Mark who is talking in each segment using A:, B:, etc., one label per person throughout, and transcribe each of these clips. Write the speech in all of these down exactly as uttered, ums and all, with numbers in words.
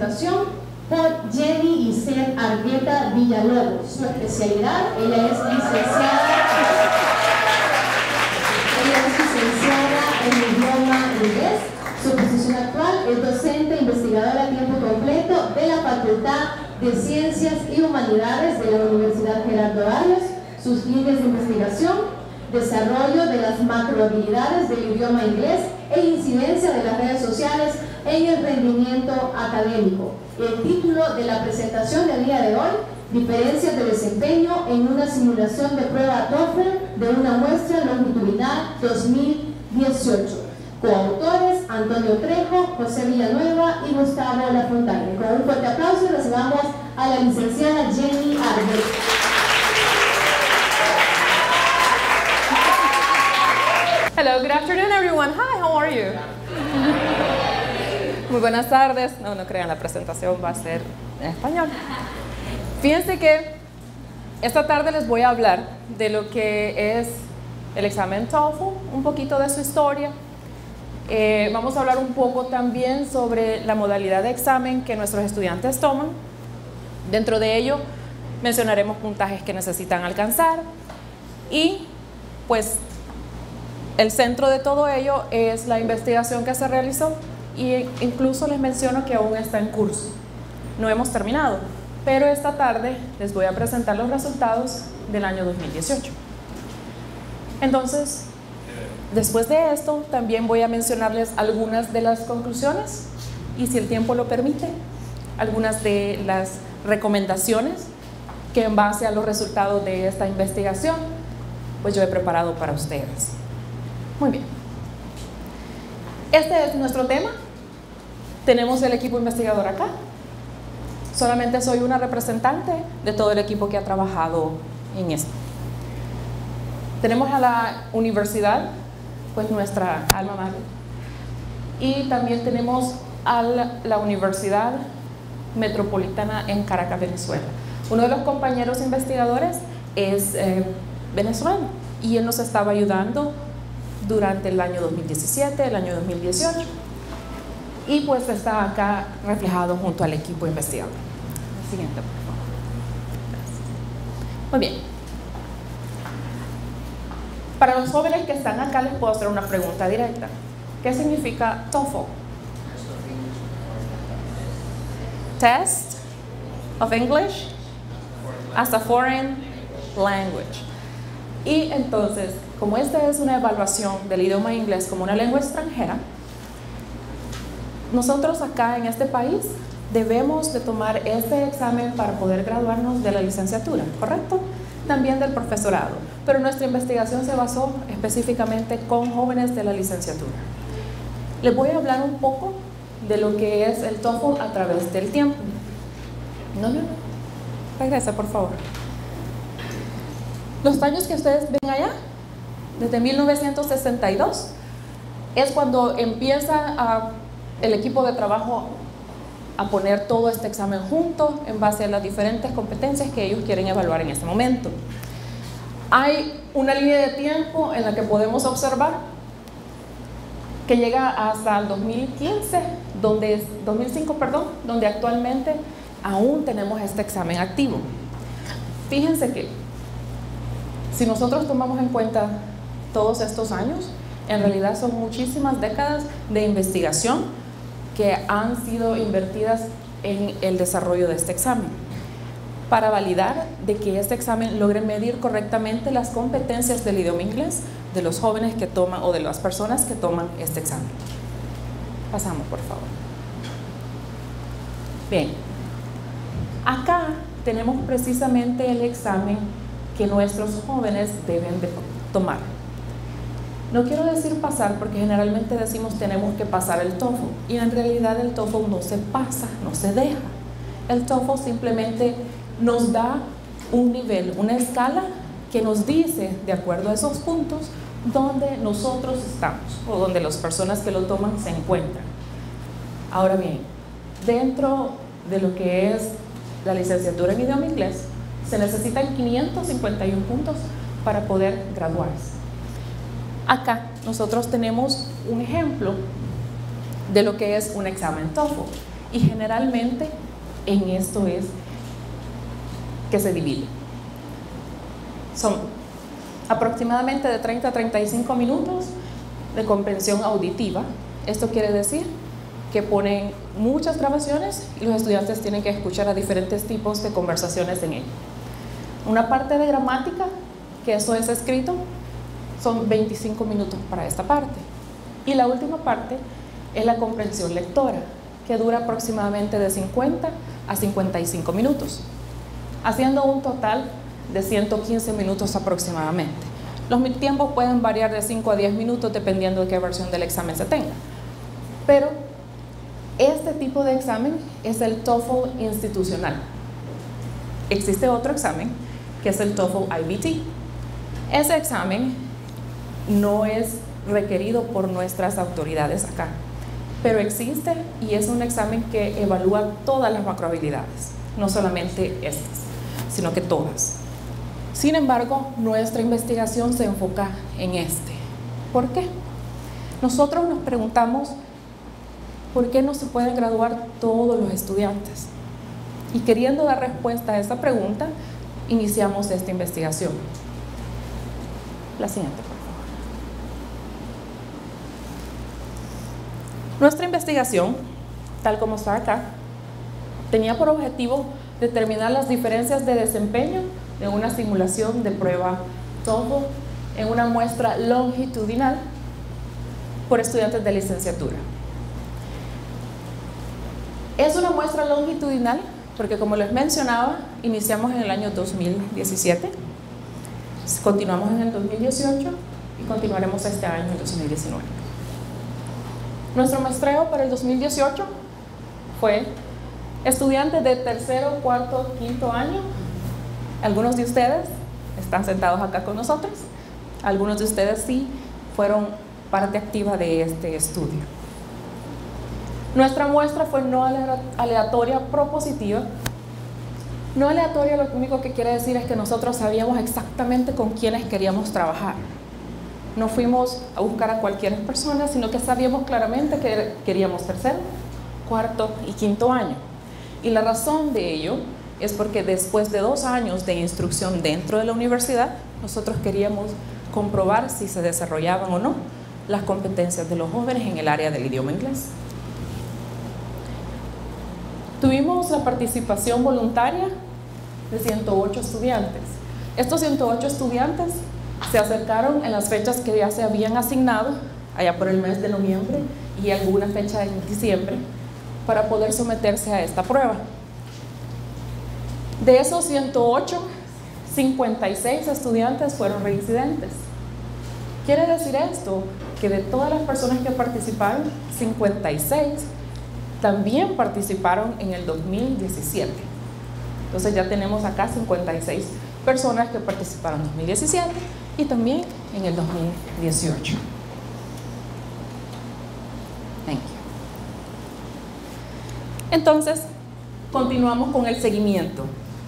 A: presentación por Jenny Isel Argueta Villalobos. Su especialidad, ella es licenciada, ella es licenciada en idioma inglés. Su posición actual es docente e investigadora a tiempo completo de la Facultad de Ciencias y Humanidades de la Universidad Gerardo Barrios. Sus líneas de investigación: desarrollo de las macrohabilidades del idioma inglés e incidencia de las redes sociales en el rendimiento académico. El título de la presentación del día de hoy: diferencias de desempeño en una simulación de prueba TOEFL de una muestra longitudinal dos mil dieciocho. Coautores: Antonio Trejo, José Villanueva y Gustavo Lafontaine. Con un fuerte aplauso recibamos a la licenciada Jenny Argueta.
B: Hello, good afternoon everyone. Hi, how are you? Muy buenas tardes. No, no crean, la presentación va a ser en español. Fíjense que esta tarde les voy a hablar de lo que es el examen TOEFL, un poquito de su historia. Eh, vamos a hablar un poco también sobre la modalidad de examen que nuestros estudiantes toman. Dentro de ello mencionaremos puntajes que necesitan alcanzar y pues el centro de todo ello es la investigación que se realizó, y incluso les menciono que aún está en curso. No hemos terminado, pero esta tarde les voy a presentar los resultados del año dos mil dieciocho. Entonces, después de esto, también voy a mencionarles algunas de las conclusiones y, si el tiempo lo permite, algunas de las recomendaciones que, en base a los resultados de esta investigación, pues yo he preparado para ustedes. Muy bien. Este es nuestro tema. Tenemos el equipo investigador acá. Solamente soy una representante de todo el equipo que ha trabajado en esto. Tenemos a la universidad, pues nuestra alma mater, y también tenemos a la, la Universidad Metropolitana en Caracas, Venezuela. Uno de los compañeros investigadores es eh, venezolano, y él nos estaba ayudando durante el año dos mil diecisiete, el año dos mil dieciocho, y pues está acá reflejado junto al equipo investigador. El siguiente, por favor. Gracias. Muy bien. Para los jóvenes que están acá les puedo hacer una pregunta directa. ¿Qué significa TOEFL? Test of English as a Foreign Language. Y entonces, como esta es una evaluación del idioma inglés como una lengua extranjera, nosotros acá en este país debemos de tomar este examen para poder graduarnos de la licenciatura, ¿correcto? También del profesorado, pero nuestra investigación se basó específicamente con jóvenes de la licenciatura. Les voy a hablar un poco de lo que es el TOEFL a través del tiempo. No, no, no. Regresa, por favor. Los años que ustedes ven allá, desde mil novecientos sesenta y dos, es cuando empieza a, el equipo de trabajo a poner todo este examen junto en base a las diferentes competencias que ellos quieren evaluar en este momento. Hay una línea de tiempo en la que podemos observar que llega hasta el dos mil quince, donde, dos mil cinco, perdón, donde actualmente aún tenemos este examen activo. Fíjense que si nosotros tomamos en cuenta todos estos años, en realidad son muchísimas décadas de investigación que han sido invertidas en el desarrollo de este examen, para validar de que este examen logre medir correctamente las competencias del idioma inglés de los jóvenes que toman, o de las personas que toman este examen. Pasamos, por favor. Bien, acá tenemos precisamente el examen que nuestros jóvenes deben de tomar. No quiero decir pasar, porque generalmente decimos tenemos que pasar el TOEFL, y en realidad el TOEFL no se pasa, no se deja. El TOEFL simplemente nos da un nivel, una escala que nos dice, de acuerdo a esos puntos, dónde nosotros estamos, o donde las personas que lo toman se encuentran. Ahora bien, dentro de lo que es la licenciatura en idioma inglés, se necesitan quinientos cincuenta y uno puntos para poder graduarse. Acá nosotros tenemos un ejemplo de lo que es un examen TOEFL. y generalmente en esto es que se divide. Son aproximadamente de treinta a treinta y cinco minutos de comprensión auditiva. Esto quiere decir que ponen muchas grabaciones y los estudiantes tienen que escuchar a diferentes tipos de conversaciones en ella. Una parte de gramática, que eso es escrito, son veinticinco minutos para esta parte. Y la última parte es la comprensión lectora, que dura aproximadamente de cincuenta a cincuenta y cinco minutos, haciendo un total de ciento quince minutos aproximadamente. Los tiempos pueden variar de cinco a diez minutos dependiendo de qué versión del examen se tenga. Pero este tipo de examen es el TOEFL institucional. Existe otro examen que es el TOEFL I B T. Ese examen no es requerido por nuestras autoridades acá, pero existe y es un examen que evalúa todas las macrohabilidades, no solamente estas, sino que todas. Sin embargo, nuestra investigación se enfoca en este. ¿Por qué? Nosotros nos preguntamos ¿por qué no se pueden graduar todos los estudiantes? Y queriendo dar respuesta a esa pregunta, iniciamos esta investigación. La siguiente, por favor. Nuestra investigación, tal como está acá, tenía por objetivo determinar las diferencias de desempeño de una simulación de prueba TOEFL en una muestra longitudinal por estudiantes de licenciatura. Es una muestra longitudinal porque, como les mencionaba, iniciamos en el año dos mil diecisiete, continuamos en el dos mil dieciocho y continuaremos este año en dos mil diecinueve. Nuestro muestreo para el dos mil dieciocho fue estudiantes de tercero, cuarto, quinto año. Algunos de ustedes están sentados acá con nosotros, algunos de ustedes sí fueron parte activa de este estudio. Nuestra muestra fue no aleatoria propositiva. No aleatoria lo único que quiere decir es que nosotros sabíamos exactamente con quiénes queríamos trabajar. No fuimos a buscar a cualquier persona, sino que sabíamos claramente que queríamos tercero, cuarto y quinto año. Y la razón de ello es porque después de dos años de instrucción dentro de la universidad, nosotros queríamos comprobar si se desarrollaban o no las competencias de los jóvenes en el área del idioma inglés. Tuvimos la participación voluntaria de ciento ocho estudiantes. Estos ciento ocho estudiantes se acercaron en las fechas que ya se habían asignado, allá por el mes de noviembre y alguna fecha en diciembre, para poder someterse a esta prueba. De esos ciento ocho, cincuenta y seis estudiantes fueron reincidentes. Quiere decir esto que de todas las personas que participaron, cincuenta y seis también participaron en el dos mil diecisiete. Entonces ya tenemos acá cincuenta y seis personas que participaron en dos mil diecisiete y también en el dos mil dieciocho. Thank you. Entonces, continuamos con el seguimiento.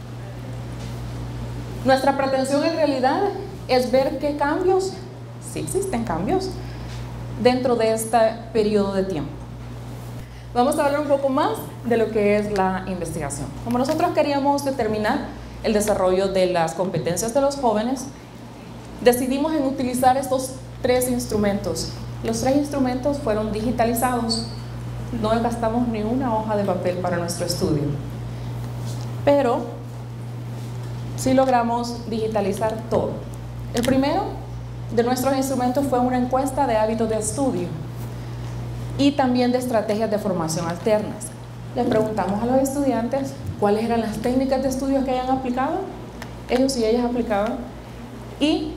B: Nuestra pretensión en realidad es ver qué cambios, si existen cambios, dentro de este periodo de tiempo. Vamos a hablar un poco más de lo que es la investigación. Como nosotros queríamos determinar el desarrollo de las competencias de los jóvenes, decidimos en utilizar estos tres instrumentos. Los tres instrumentos fueron digitalizados. No gastamos ni una hoja de papel para nuestro estudio, pero sí logramos digitalizar todo. El primero de nuestros instrumentos fue una encuesta de hábitos de estudio y también de estrategias de formación alternas. Les preguntamos a los estudiantes cuáles eran las técnicas de estudio que hayan aplicado, ellos y ellas aplicaban, y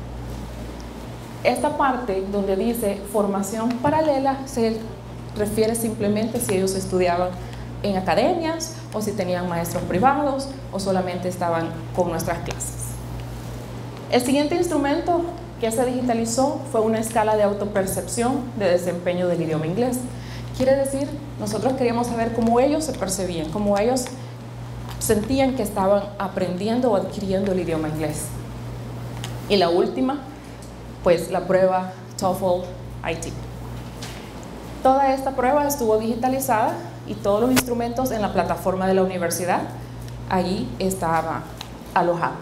B: esta parte donde dice formación paralela se refiere simplemente si ellos estudiaban en academias o si tenían maestros privados o solamente estaban con nuestras clases. El siguiente instrumento que se digitalizó fue una escala de autopercepción de desempeño del idioma inglés. Quiere decir, nosotros queríamos saber cómo ellos se percibían, cómo ellos sentían que estaban aprendiendo o adquiriendo el idioma inglés. Y la última, pues la prueba TOEFL I T. Toda esta prueba estuvo digitalizada y todos los instrumentos en la plataforma de la universidad. Ahí estaba alojado.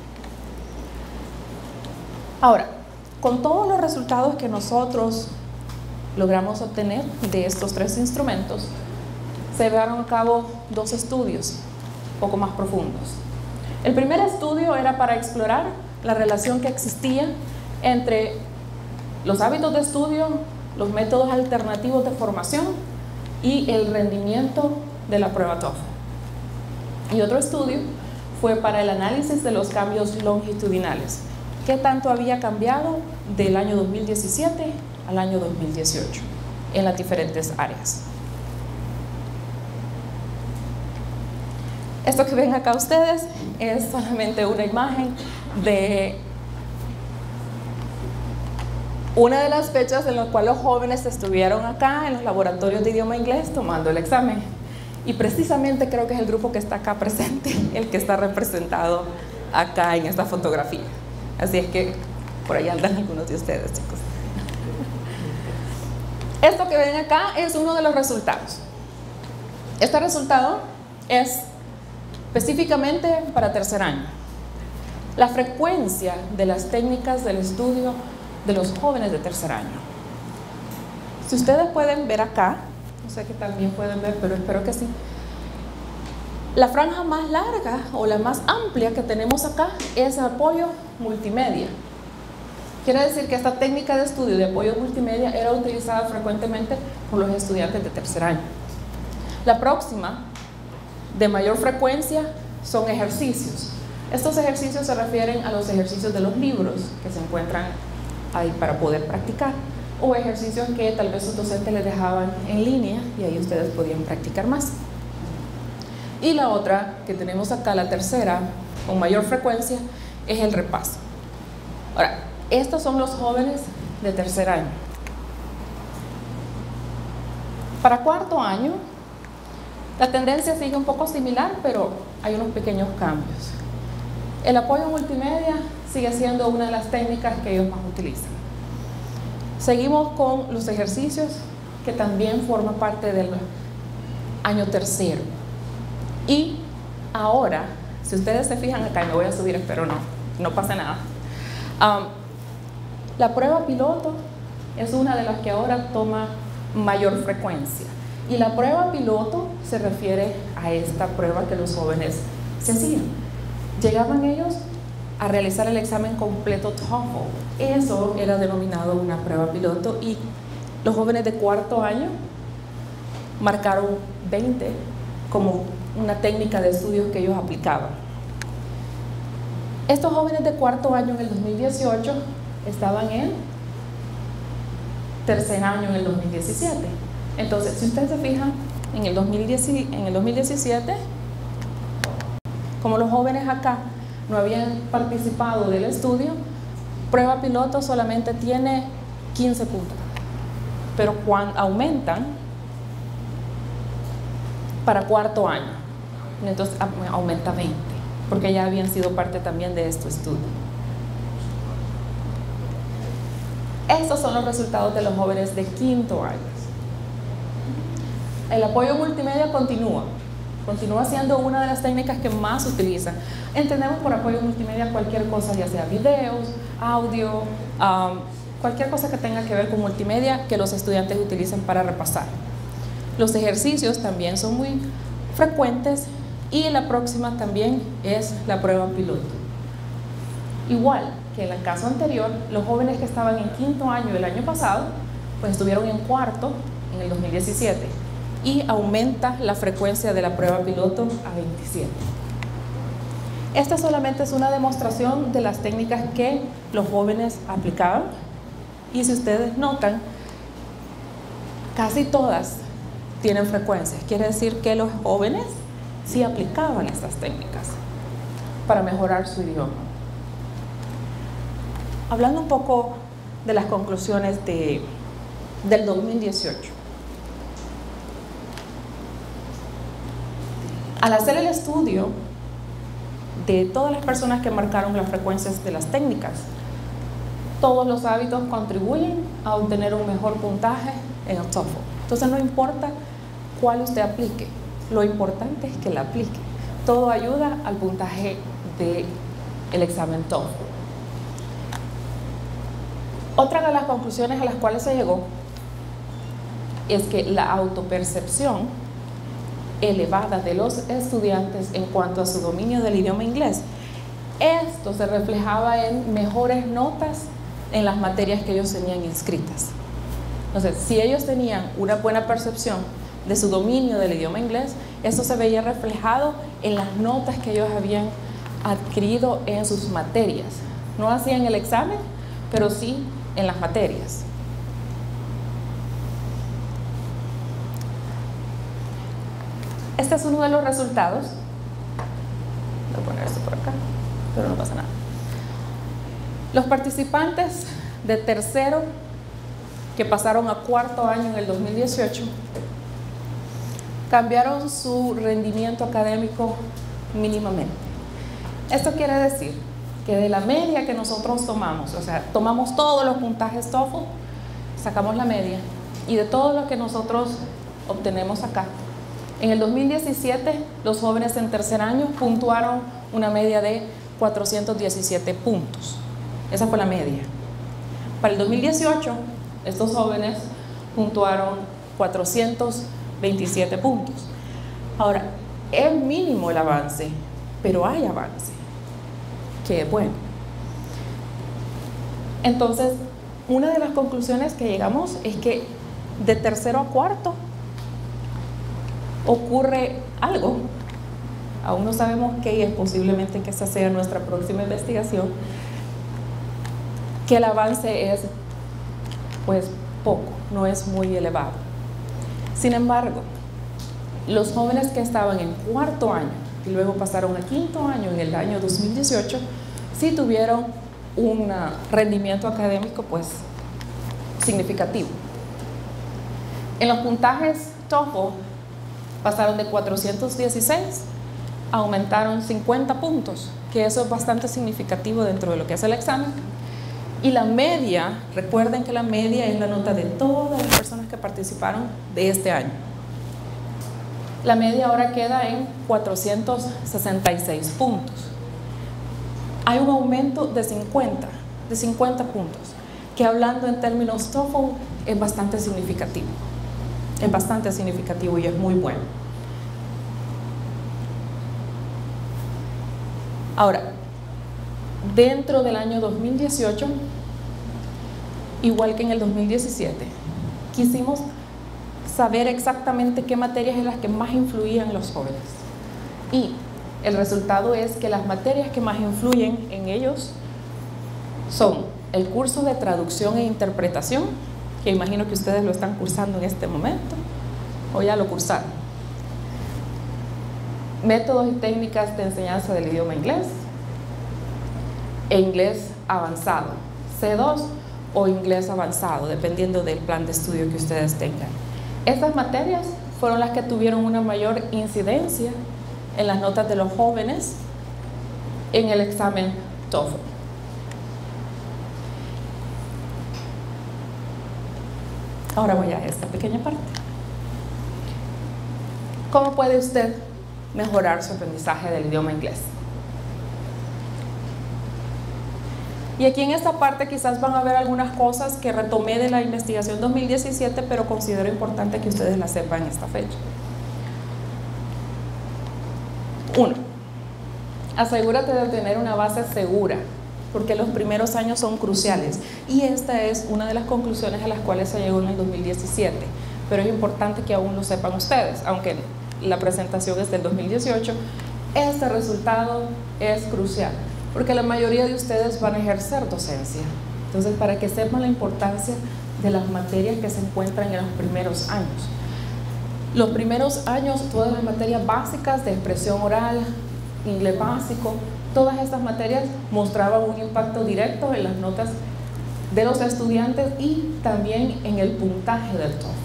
B: Ahora, con todos los resultados que nosotros logramos obtener de estos tres instrumentos, se llevaron a cabo dos estudios un poco más profundos. El primer estudio era para explorar la relación que existía entre los hábitos de estudio, los métodos alternativos de formación y el rendimiento de la prueba TOEFL. Y otro estudio fue para el análisis de los cambios longitudinales. ¿Qué tanto había cambiado del año dos mil diecisiete al año dos mil dieciocho en las diferentes áreas? Esto que ven acá ustedes es solamente una imagen de una de las fechas en las cuales los jóvenes estuvieron acá en los laboratorios de idioma inglés tomando el examen. Y precisamente creo que es el grupo que está acá presente, el que está representado acá en esta fotografía. Así es que por ahí andan algunos de ustedes, chicos. Esto que ven acá es uno de los resultados. Este resultado es específicamente para tercer año. La frecuencia de las técnicas del estudio de los jóvenes de tercer año. Si ustedes pueden ver acá, no sé que también pueden ver, pero espero que sí. La franja más larga o la más amplia que tenemos acá es apoyo multimedia. Quiere decir que esta técnica de estudio de apoyo multimedia era utilizada frecuentemente por los estudiantes de tercer año. La próxima, de mayor frecuencia, son ejercicios. Estos ejercicios se refieren a los ejercicios de los libros que se encuentran ahí para poder practicar, o ejercicios que tal vez sus docentes les dejaban en línea y ahí ustedes podían practicar más. Y la otra que tenemos acá, la tercera, con mayor frecuencia, es el repaso. Ahora, estos son los jóvenes de tercer año. Para cuarto año, la tendencia sigue un poco similar, pero hay unos pequeños cambios. El apoyo multimedia sigue siendo una de las técnicas que ellos más utilizan. Seguimos con los ejercicios, que también forma parte del año tercero. Y ahora, si ustedes se fijan acá, y me voy a subir, espero no, no pasa nada. Um, la prueba piloto es una de las que ahora toma mayor frecuencia. Y la prueba piloto se refiere a esta prueba que los jóvenes se hacían. Llegaban ellos a realizar el examen completo TOEFL. Eso era denominado una prueba piloto y los jóvenes de cuarto año marcaron veinte como una técnica de estudios que ellos aplicaban. Estos jóvenes de cuarto año en el dos mil dieciocho estaban en tercer año en el dos mil diecisiete. Entonces, si ustedes se fijan, en el dos mil diez, en el dos mil diecisiete, como los jóvenes acá no habían participado del estudio, prueba piloto solamente tiene quince puntos, pero cuando aumentan para cuarto año, entonces aumenta veinte, porque ya habían sido parte también de este estudio. Estos son los resultados de los jóvenes de quinto año. El apoyo multimedia continúa, continúa siendo una de las técnicas que más se utilizan. Entendemos por apoyo multimedia cualquier cosa, ya sea videos, audio, um, cualquier cosa que tenga que ver con multimedia que los estudiantes utilicen para repasar. Los ejercicios también son muy frecuentes y la próxima también es la prueba piloto. Igual que en el caso anterior, los jóvenes que estaban en quinto año el año pasado, pues estuvieron en cuarto en el dos mil diecisiete y aumenta la frecuencia de la prueba piloto a veintisiete. Esta solamente es una demostración de las técnicas que los jóvenes aplicaban y si ustedes notan, casi todas tienen frecuencias. Quiere decir que los jóvenes sí aplicaban estas técnicas para mejorar su idioma. Hablando un poco de las conclusiones de, del dos mil dieciocho. Al hacer el estudio de todas las personas que marcaron las frecuencias de las técnicas, todos los hábitos contribuyen a obtener un mejor puntaje en el TOEFL. Entonces no importa cuál usted aplique. Lo importante es que la aplique. Todo ayuda al puntaje del examen TOEFL. Otra de las conclusiones a las cuales se llegó es que la autopercepción elevada de los estudiantes en cuanto a su dominio del idioma inglés, esto se reflejaba en mejores notas en las materias que ellos tenían inscritas. Entonces, si ellos tenían una buena percepción de su dominio del idioma inglés, esto se veía reflejado en las notas que ellos habían adquirido en sus materias. No hacían el examen, pero sí en las materias. Este es uno de los resultados. Voy a poner esto por acá, pero no pasa nada. Los participantes de tercero que pasaron a cuarto año en el dos mil dieciocho cambiaron su rendimiento académico mínimamente. Esto quiere decir que de la media que nosotros tomamos, o sea, tomamos todos los puntajes TOEFL, sacamos la media, y de todo lo que nosotros obtenemos acá, en el dos mil diecisiete los jóvenes en tercer año puntuaron una media de cuatrocientos diecisiete puntos. Esa fue la media. Para el dos mil dieciocho, estos jóvenes puntuaron cuatrocientos veintisiete puntos. Ahora, es mínimo el avance, pero hay avance, que es bueno. Entonces, una de las conclusiones que llegamos es que de tercero a cuarto ocurre algo. Aún no sabemos qué, y es posiblemente que esa sea nuestra próxima investigación, que el avance es pues poco, no es muy elevado. Sin embargo, los jóvenes que estaban en cuarto año y luego pasaron a quinto año en el año dos mil dieciocho, sí tuvieron un rendimiento académico pues significativo. En los puntajes TOEFL pasaron de cuatrocientos dieciséis, aumentaron cincuenta puntos, que eso es bastante significativo dentro de lo que es el examen. Y la media, recuerden que la media es la nota de todas las personas que participaron de este año. La media ahora queda en cuatrocientos sesenta y seis puntos. Hay un aumento de cincuenta, de cincuenta puntos, que hablando en términos TOEFL es bastante significativo. Es bastante significativo y es muy bueno. Ahora, dentro del año dos mil dieciocho, igual que en el dos mil diecisiete, quisimos saber exactamente qué materias eran las que más influían en los jóvenes. Y el resultado es que las materias que más influyen en ellos son el curso de traducción e interpretación, que imagino que ustedes lo están cursando en este momento, o ya lo cursaron. Métodos y técnicas de enseñanza del idioma inglés, e inglés avanzado, C dos o inglés avanzado, dependiendo del plan de estudio que ustedes tengan. Estas materias fueron las que tuvieron una mayor incidencia en las notas de los jóvenes en el examen TOEFL. Ahora voy a esta pequeña parte. ¿Cómo puede usted mejorar su aprendizaje del idioma inglés? Y aquí en esta parte quizás van a ver algunas cosas que retomé de la investigación dos mil diecisiete, pero considero importante que ustedes la sepan en esta fecha. Uno, asegúrate de tener una base segura, porque los primeros años son cruciales. Y esta es una de las conclusiones a las cuales se llegó en el dos mil diecisiete. Pero es importante que aún lo sepan ustedes, aunque la presentación es del dos mil dieciocho, este resultado es crucial, porque la mayoría de ustedes van a ejercer docencia. Entonces, para que sepan la importancia de las materias que se encuentran en los primeros años. Los primeros años, todas las materias básicas de expresión oral, inglés básico, todas estas materias mostraban un impacto directo en las notas de los estudiantes y también en el puntaje del TOEFL.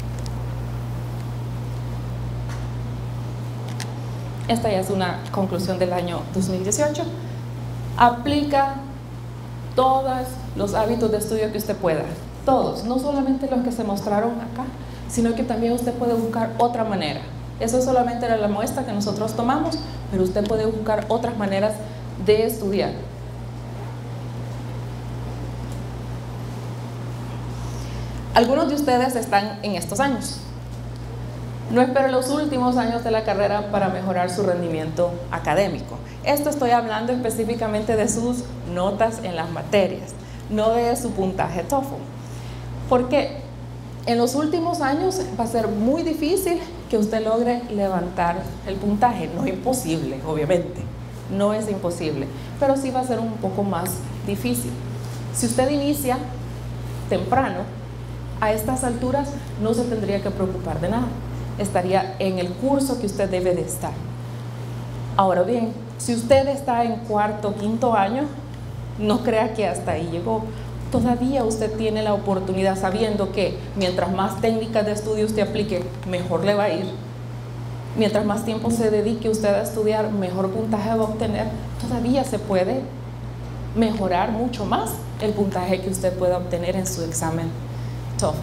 B: Esta ya es una conclusión del año dos mil dieciocho. Aplica todos los hábitos de estudio que usted pueda. todos, no solamente los que se mostraron acá, sino que también usted puede buscar otra manera. Eso solamente era la muestra que nosotros tomamos, pero usted puede buscar otras maneras de estudiar. Algunos de ustedes están en estos años. No espero los últimos años de la carrera para mejorar su rendimiento académico. Esto estoy hablando específicamente de sus notas en las materias, no de su puntaje TOEFL. Porque en los últimos años va a ser muy difícil que usted logre levantar el puntaje. No es imposible, obviamente, no es imposible, pero sí va a ser un poco más difícil. Si usted inicia temprano, a estas alturas no se tendría que preocupar de nada. Estaría en el curso que usted debe de estar. Ahora bien, si usted está en cuarto, quinto año, no crea que hasta ahí llegó. Todavía usted tiene la oportunidad, sabiendo que mientras más técnicas de estudio usted aplique, mejor le va a ir. Mientras más tiempo se dedique usted a estudiar, mejor puntaje va a obtener. Todavía se puede mejorar mucho más el puntaje que usted pueda obtener en su examen TOEFL.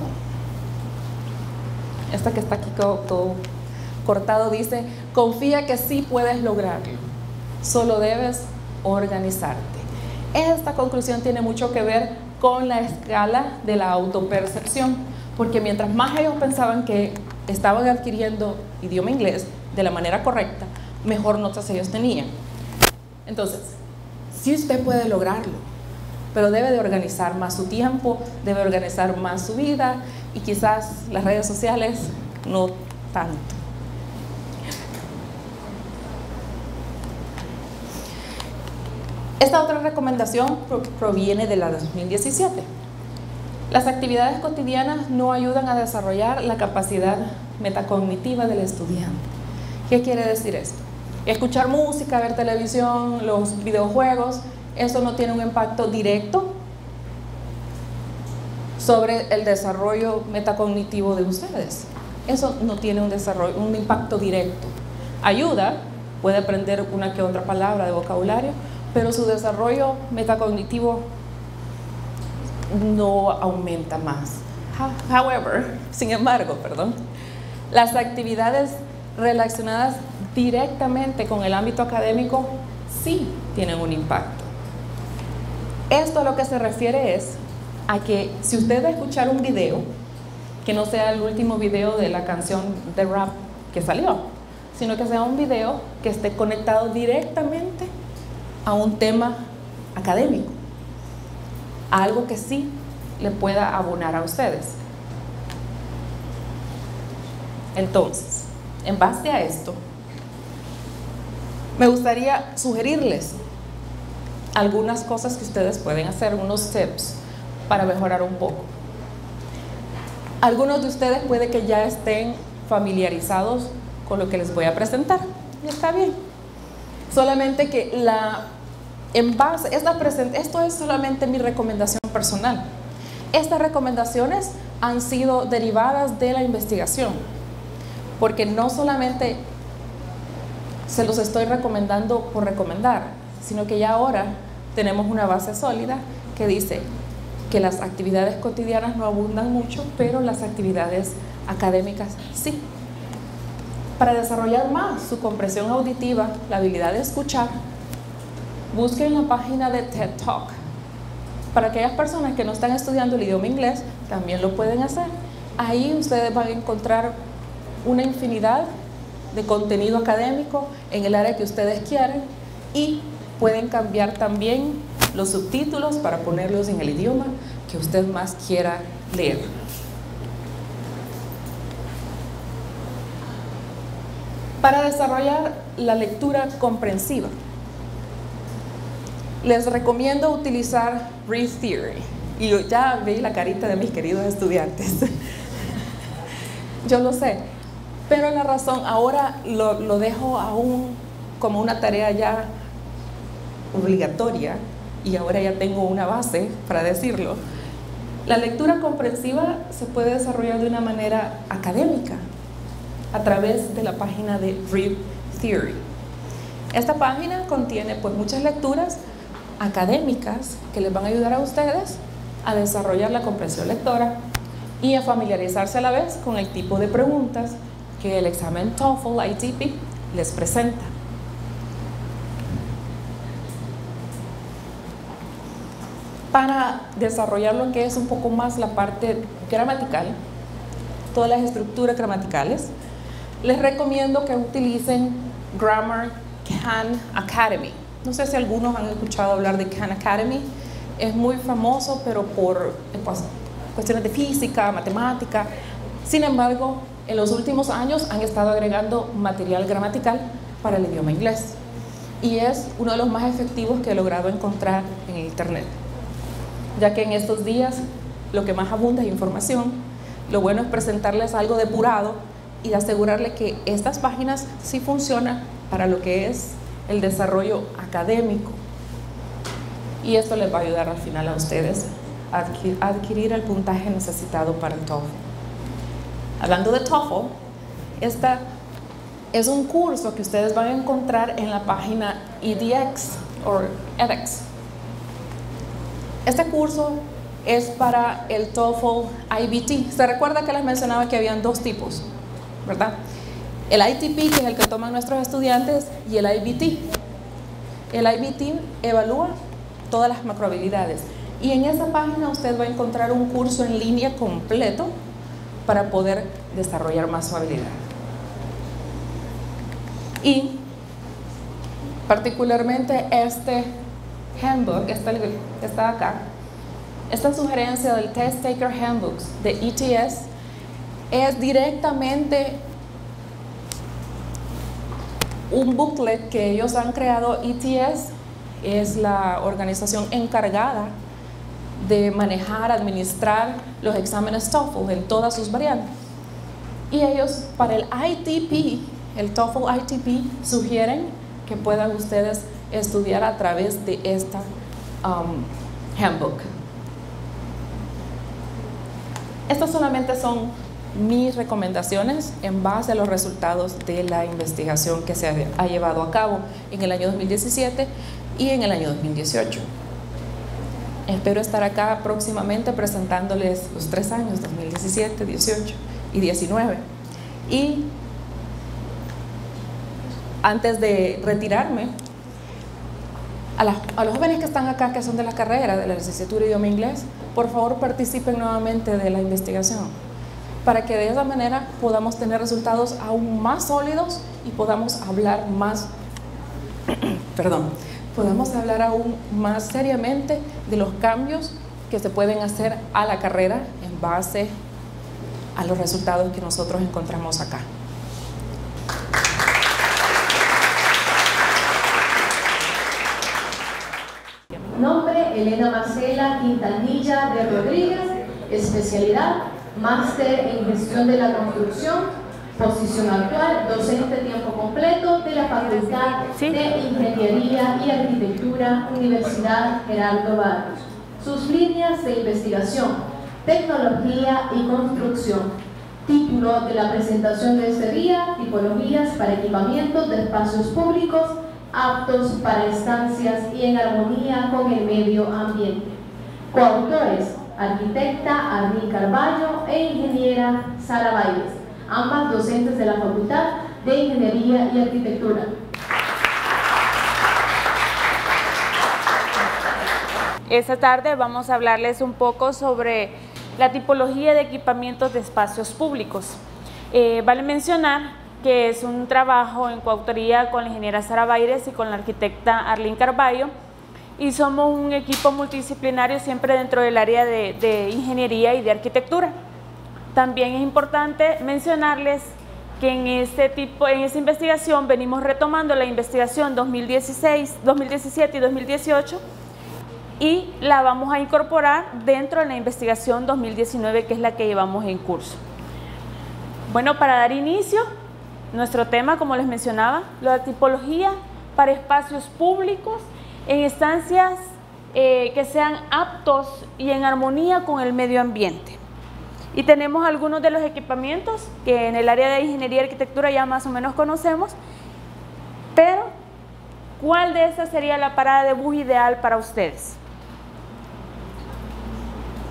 B: Esta que está aquí todo, todo cortado dice: confía que sí puedes lograrlo, solo debes organizarte. Esta conclusión tiene mucho que ver con la escala de la autopercepción, porque mientras más ellos pensaban que estaban adquiriendo idioma inglés de la manera correcta, mejor notas ellos tenían. Entonces, sí usted puede lograrlo, pero debe de organizar más su tiempo, debe organizar más su vida, y quizás las redes sociales no tanto. Esta otra recomendación proviene de la dos mil diecisiete. Las actividades cotidianas no ayudan a desarrollar la capacidad metacognitiva del estudiante. ¿Qué quiere decir esto? Escuchar música, ver televisión, los videojuegos, eso no tiene un impacto directo sobre el desarrollo metacognitivo de ustedes. Eso no tiene un desarrollo, un impacto directo. Ayuda, puede aprender una que otra palabra de vocabulario, pero su desarrollo metacognitivo no aumenta más. However, sin embargo, perdón, las actividades relacionadas directamente con el ámbito académico sí tienen un impacto. Esto a lo que se refiere es a que si usted va a escuchar un video, que no sea el último video de la canción de rap que salió, sino que sea un video que esté conectado directamente a un tema académico, a algo que sí le pueda abonar a ustedes. Entonces, en base a esto, me gustaría sugerirles algunas cosas que ustedes pueden hacer, unos tips para mejorar un poco. Algunos de ustedes puede que ya estén familiarizados con lo que les voy a presentar, y está bien. Solamente que la, en base, esta present, esto es solamente mi recomendación personal. Estas recomendaciones han sido derivadas de la investigación, porque no solamente se los estoy recomendando por recomendar, sino que ya ahora tenemos una base sólida que dice que las actividades cotidianas no abundan mucho, pero las actividades académicas sí. Para desarrollar más su comprensión auditiva, la habilidad de escuchar, busquen la página de TED Talk. Para aquellas personas que no están estudiando el idioma inglés, también lo pueden hacer. Ahí ustedes van a encontrar una infinidad de contenido académico en el área que ustedes quieren, y pueden cambiar también los subtítulos para ponerlos en el idioma que usted más quiera leer. Para desarrollar la lectura comprensiva, les recomiendo utilizar Read Theory. Y yo ya vi la carita de mis queridos estudiantes. Yo lo sé, pero la razón, ahora lo, lo dejo aún como una tarea ya obligatoria, y ahora ya tengo una base para decirlo. La lectura comprensiva se puede desarrollar de una manera académica a través de la página de Read Theory. Esta página contiene pues muchas lecturas académicas que les van a ayudar a ustedes a desarrollar la comprensión lectora y a familiarizarse a la vez con el tipo de preguntas que el examen TOEFL I T P les presenta. Para desarrollar lo que es un poco más la parte gramatical, todas las estructuras gramaticales, les recomiendo que utilicen Grammar Khan Academy. No sé si algunos han escuchado hablar de Khan Academy. Es muy famoso, pero por pues, cuestiones de física, matemática. Sin embargo, en los últimos años han estado agregando material gramatical para el idioma inglés. Y es uno de los más efectivos que he logrado encontrar en internet, ya que en estos días lo que más abunda es información. Lo bueno es presentarles algo depurado y de asegurarle que estas páginas sí funcionan para lo que es el desarrollo académico. Y esto les va a ayudar al final a ustedes a adquirir, a adquirir el puntaje necesitado para el TOEFL. Hablando de TOEFL, esta es un curso que ustedes van a encontrar en la página edX o edX. Este curso es para el TOEFL I B T. Se recuerda que les mencionaba que habían dos tipos, ¿verdad? El I T P, que es el que toman nuestros estudiantes, y el I B T. El I B T evalúa todas las macrohabilidades. Y en esa página usted va a encontrar un curso en línea completo para poder desarrollar más su habilidad. Y particularmente este handbook, este que está acá, esta sugerencia del Test Taker Handbooks de E T S es directamente un booklet que ellos han creado. E T S es la organización encargada de manejar, administrar los exámenes TOEFL en todas sus variantes. Y ellos, para el I T P, el TOEFL I T P, sugieren que puedan ustedes estudiar a través de esta um, handbook. Estas solamente son mis recomendaciones en base a los resultados de la investigación que se ha, ha llevado a cabo en el año dos mil diecisiete y en el año dos mil dieciocho. Espero estar acá próximamente presentándoles los tres años, dos mil diecisiete, dieciocho y diecinueve. Y antes de retirarme, a, la, a los jóvenes que están acá, que son de la carrera, de la licenciatura de idioma inglés, por favor participen nuevamente de la investigación, para que de esa manera podamos tener resultados aún más sólidos y podamos hablar más, perdón, podamos hablar aún más seriamente de los cambios que se pueden hacer a la carrera en base a los resultados que nosotros encontramos acá.
A: Nombre: Elena Marcela Quintanilla de Rodríguez. Especialidad: máster en gestión de la construcción. Posición actual: docente tiempo completo de la Facultad ¿Sí? de Ingeniería y Arquitectura, Universidad Gerardo Barrios. Sus líneas de investigación: tecnología y construcción. Título de la presentación de este día: tipologías para equipamientos de espacios públicos aptos para estancias y en armonía con el medio ambiente. Coautores: arquitecta Arlene Carballo e ingeniera Sara Bailes, ambas docentes de la Facultad de Ingeniería y Arquitectura.
C: Esta tarde vamos a hablarles un poco sobre la tipología de equipamientos de espacios públicos. Eh, vale mencionar que es un trabajo en coautoría con la ingeniera Sara Bailes y con la arquitecta Arlene Carballo, y somos un equipo multidisciplinario siempre dentro del área de, de ingeniería y de arquitectura. También es importante mencionarles que en este tipo, en esta investigación venimos retomando la investigación dos mil dieciséis, dos mil diecisiete y dos mil dieciocho, y la vamos a incorporar dentro de la investigación dos mil diecinueve, que es la que llevamos en curso. Bueno, para dar inicio, nuestro tema, como les mencionaba, la tipología para espacios públicos en estancias eh, que sean aptos y en armonía con el medio ambiente. Y tenemos algunos de los equipamientos que en el área de ingeniería y arquitectura ya más o menos conocemos, pero ¿cuál de estas sería la parada de bus ideal para ustedes?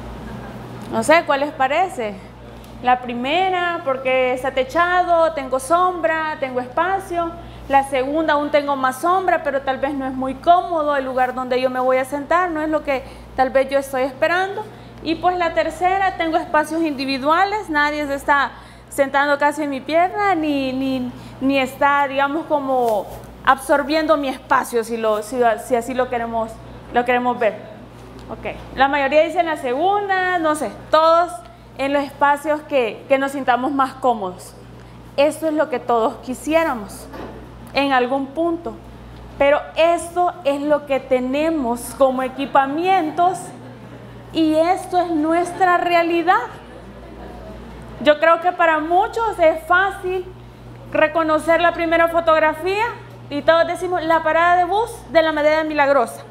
C: No sé, ¿cuál les parece? La primera, porque está techado, tengo sombra, tengo espacio. La segunda, aún tengo más sombra, pero tal vez no es muy cómodo el lugar donde yo me voy a sentar, no es lo que tal vez yo estoy esperando. Y pues la tercera, tengo espacios individuales, nadie se está sentando casi en mi pierna, ni, ni, ni está, digamos, como absorbiendo mi espacio, si, lo, si, si así lo queremos, lo queremos ver. Okay. La mayoría dicen la segunda, no sé, todos en los espacios que, que nos sintamos más cómodos. Eso es lo que todos quisiéramos en algún punto, pero esto es lo que tenemos como equipamientos y esto es nuestra realidad. Yo creo que para muchos es fácil reconocer la primera fotografía y todos decimos la parada de bus de la Medalla Milagrosa.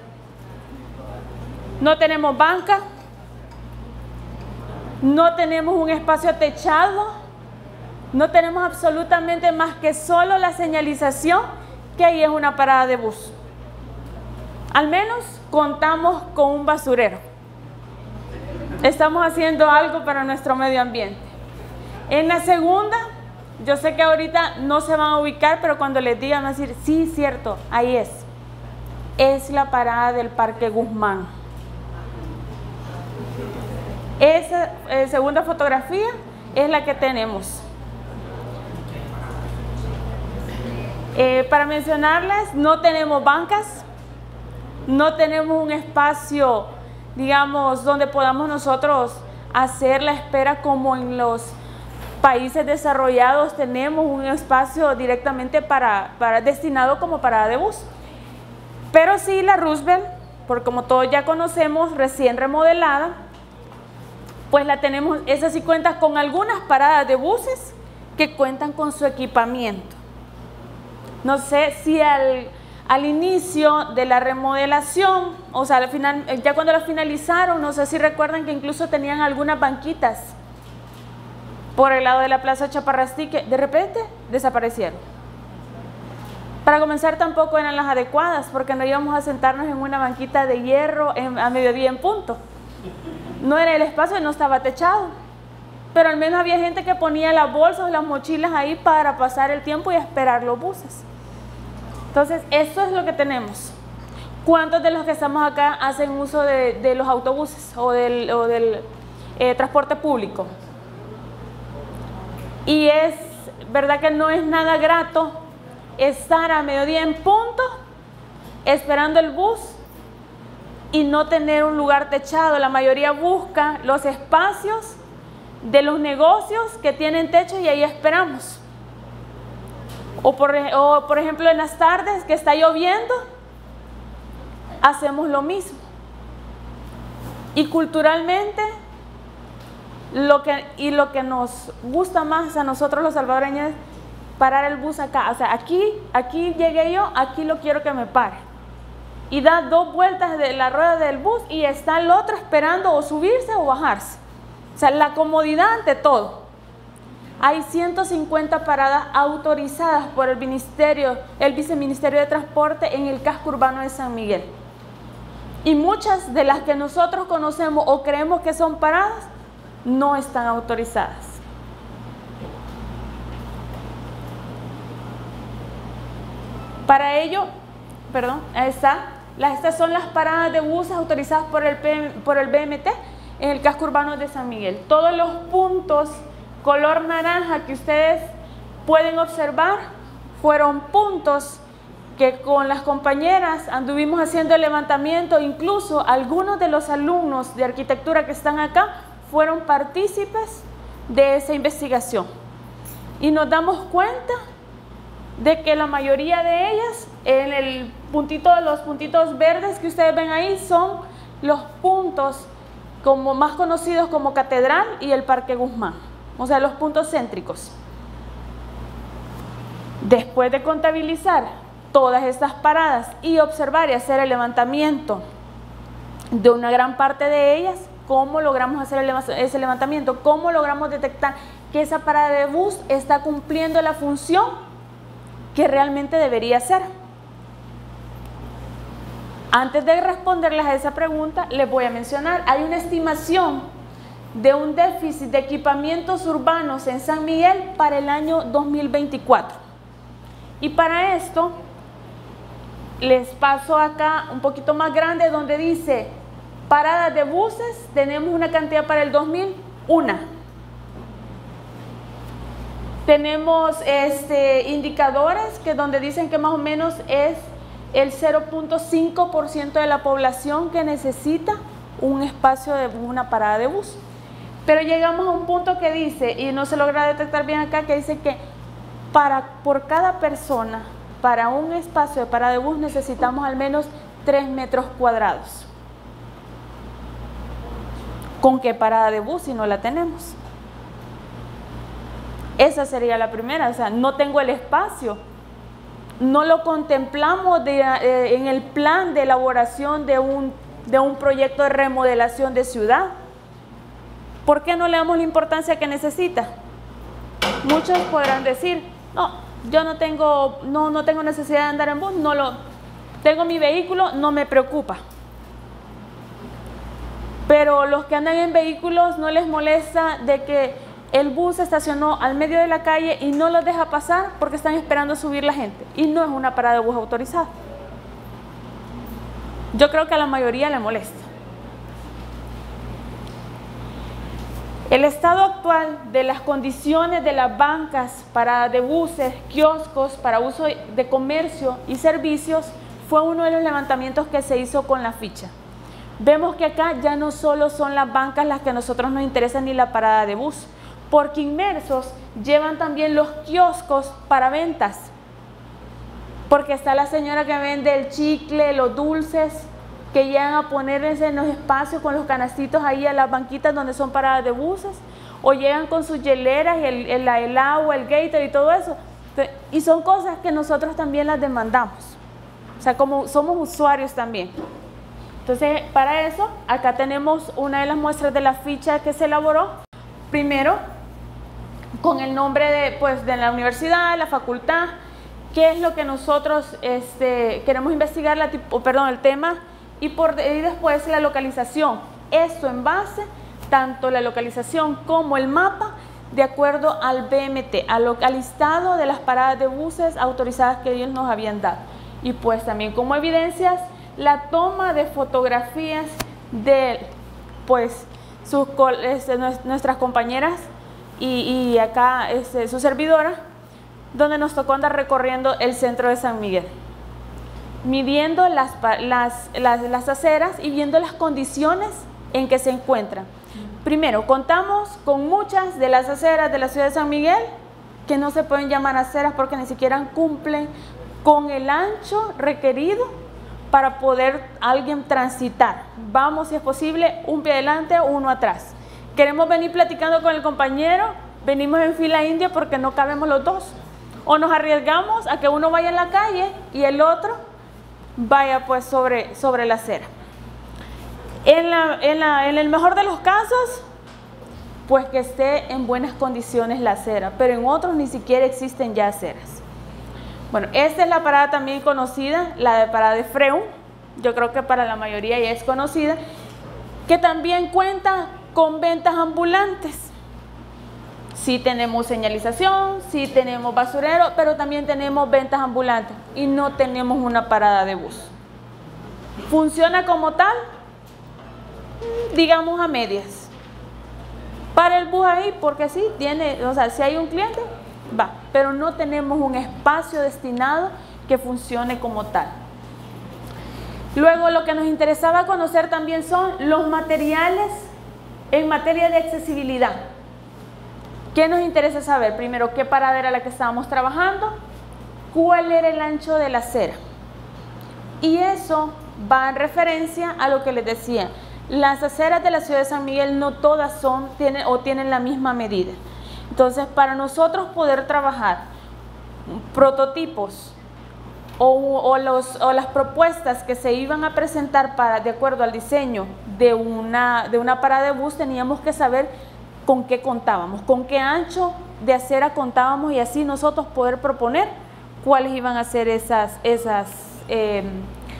C: No tenemos banca, no tenemos un espacio techado, no tenemos absolutamente más que solo la señalización que ahí es una parada de bus. Al menos contamos con un basurero. Estamos haciendo algo para nuestro medio ambiente. En la segunda, yo sé que ahorita no se van a ubicar, pero cuando les digan van a decir, sí, cierto, ahí es. Es la parada del Parque Guzmán. Esa eh, segunda fotografía es la que tenemos. Eh, para mencionarles, no tenemos bancas, no tenemos un espacio, digamos, donde podamos nosotros hacer la espera como en los países desarrollados tenemos un espacio directamente para, para, destinado como parada de bus. Pero sí la Roosevelt, porque como todos ya conocemos, recién remodelada, pues la tenemos, esa sí cuenta con algunas paradas de buses que cuentan con su equipamiento. No sé si al, al inicio de la remodelación, o sea, al final, ya cuando la finalizaron, no sé si recuerdan que incluso tenían algunas banquitas por el lado de la Plaza Chaparrastí que de repente desaparecieron. Para comenzar tampoco eran las adecuadas porque no íbamos a sentarnos en una banquita de hierro en, a mediodía en punto. No era el espacio y no estaba techado. Pero al menos había gente que ponía las bolsas o las mochilas ahí para pasar el tiempo y esperar los buses. Entonces, eso es lo que tenemos. ¿Cuántos de los que estamos acá hacen uso de, de los autobuses o del, o del eh, transporte público? Y es verdad que no es nada grato estar a mediodía en punto esperando el bus y no tener un lugar techado. La mayoría busca los espacios de los negocios que tienen techo y ahí esperamos. O por, o por ejemplo en las tardes que está lloviendo, hacemos lo mismo. Y culturalmente, lo que, y lo que nos gusta más a nosotros los salvadoreños es parar el bus acá. O sea, aquí, aquí llegué yo, aquí lo quiero que me pare. Y da dos vueltas de la rueda del bus y está el otro esperando o subirse o bajarse. O sea, la comodidad ante todo. Hay ciento cincuenta paradas autorizadas por el ministerio, el Viceministerio de Transporte en el casco urbano de San Miguel. Y muchas de las que nosotros conocemos o creemos que son paradas, no están autorizadas. Para ello, perdón, ahí está, las, estas son las paradas de buses autorizadas por el, por el B M T en el casco urbano de San Miguel. Todos los puntos color naranja que ustedes pueden observar fueron puntos que con las compañeras anduvimos haciendo el levantamiento. Incluso algunos de los alumnos de arquitectura que están acá fueron partícipes de esa investigación. Y nos damos cuenta de que la mayoría de ellas, en el puntito, los puntitos verdes que ustedes ven ahí, son los puntos como más conocidos como Catedral y el Parque Guzmán. O sea, los puntos céntricos. Después de contabilizar todas estas paradas y observar y hacer el levantamiento de una gran parte de ellas, ¿cómo logramos hacer el, ese levantamiento? ¿Cómo logramos detectar que esa parada de bus está cumpliendo la función que realmente debería ser? Antes de responderles a esa pregunta, les voy a mencionar, hay una estimación de un déficit de equipamientos urbanos en San Miguel para el año dos mil veinticuatro. Y para esto les paso acá un poquito más grande donde dice paradas de buses, tenemos una cantidad para el dos mil, una. Tenemos este, indicadores que donde dicen que más o menos es el cero punto cinco por ciento de la población que necesita un espacio de una parada de bus. Pero llegamos a un punto que dice, y no se logra detectar bien acá, que dice que para, por cada persona, para un espacio de parada de bus necesitamos al menos tres metros cuadrados. ¿Con qué parada de bus si no la tenemos? Esa sería la primera, o sea, no tengo el espacio. No lo contemplamos de, eh, en el plan de elaboración de un, de un proyecto de remodelación de ciudad. ¿Por qué no le damos la importancia que necesita? Muchos podrán decir, no, yo no tengo, no, no tengo necesidad de andar en bus, no lo, tengo mi vehículo, no me preocupa. Pero los que andan en vehículos no les molesta de que el bus se estacionó al medio de la calle y no los deja pasar porque están esperando subir la gente. Y no es una parada de bus autorizada. Yo creo que a la mayoría le molesta. El estado actual de las condiciones de las bancas, paradas de buses, kioscos para uso de comercio y servicios fue uno de los levantamientos que se hizo con la ficha. Vemos que acá ya no solo son las bancas las que a nosotros nos interesan ni la parada de bus, porque inmersos llevan también los kioscos para ventas, porque está la señora que vende el chicle, los dulces, que llegan a ponerse en los espacios con los canastitos ahí a las banquitas donde son paradas de buses, o llegan con sus hieleras y el, el, el agua, el Gatorade y todo eso. Y son cosas que nosotros también las demandamos, o sea, como somos usuarios también. Entonces, para eso, acá tenemos una de las muestras de la ficha que se elaboró. Primero, con el nombre de, pues, de la universidad, la facultad, qué es lo que nosotros este, queremos investigar, la, perdón, el tema, y, por, y después la localización. Esto en base, tanto la localización como el mapa, de acuerdo al B M T, al, al listado de las paradas de buses autorizadas que ellos nos habían dado. Y pues también como evidencias, la toma de fotografías de pues, sus, este, nuestras compañeras y, y acá este, su servidora, donde nos tocó andar recorriendo el centro de San Miguel, midiendo las, las, las, las aceras y viendo las condiciones en que se encuentran. Primero, contamos con muchas de las aceras de la ciudad de San Miguel que no se pueden llamar aceras porque ni siquiera cumplen con el ancho requerido para poder alguien transitar. Vamos, si es posible, un pie adelante o uno atrás. Queremos venir platicando con el compañero, venimos en fila india porque no cabemos los dos. O nos arriesgamos a que uno vaya en la calle y el otro vaya pues sobre, sobre la acera. En, la, en, la, en el mejor de los casos, pues que esté en buenas condiciones la acera, pero en otros ni siquiera existen ya aceras. Bueno, esta es la parada también conocida, la de parada de Freun, yo creo que para la mayoría ya es conocida, que también cuenta con ventas ambulantes. Sí tenemos señalización, sí tenemos basurero, pero también tenemos ventas ambulantes y no tenemos una parada de bus. ¿Funciona como tal? Digamos a medias. Para el bus ahí, porque sí, tiene, o sea, si hay un cliente, va, pero no tenemos un espacio destinado que funcione como tal. Luego, lo que nos interesaba conocer también son los materiales en materia de accesibilidad. ¿Qué nos interesa saber? Primero, ¿qué parada era la que estábamos trabajando? ¿Cuál era el ancho de la acera? Y eso va en referencia a lo que les decía. Las aceras de la ciudad de San Miguel no todas son tienen, o tienen la misma medida. Entonces, para nosotros poder trabajar prototipos o, o, los, o las propuestas que se iban a presentar para, de acuerdo al diseño de una, de una parada de bus, teníamos que saber con qué contábamos, con qué ancho de acera contábamos y así nosotros poder proponer cuáles iban a ser esas, esas eh,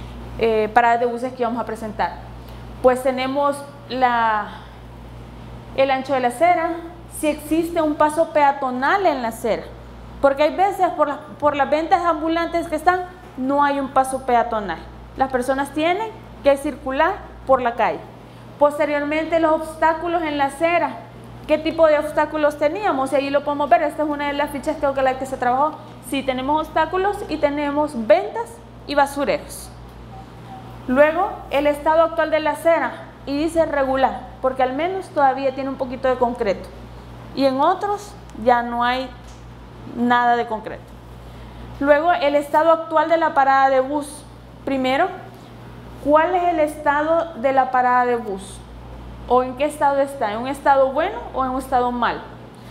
C: eh, paradas de buses que íbamos a presentar. Pues tenemos la, el ancho de la acera, si existe un paso peatonal en la acera, porque hay veces por, la, por las ventas ambulantes que están, no hay un paso peatonal. Las personas tienen que circular por la calle. Posteriormente, los obstáculos en la acera. ¿Qué tipo de obstáculos teníamos? Y ahí lo podemos ver. Esta es una de las fichas que, que se trabajó. Sí, tenemos obstáculos y tenemos ventas y basureros. Luego, el estado actual de la acera. Y dice regular, porque al menos todavía tiene un poquito de concreto. Y en otros ya no hay nada de concreto. Luego, el estado actual de la parada de bus. Primero, ¿cuál es el estado de la parada de bus? ¿O en qué estado está? ¿En un estado bueno o en un estado malo?